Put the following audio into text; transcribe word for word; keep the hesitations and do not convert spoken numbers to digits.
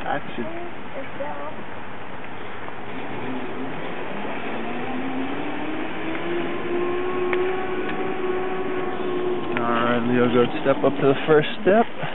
Action. Alright, Leo, go step up to the first step.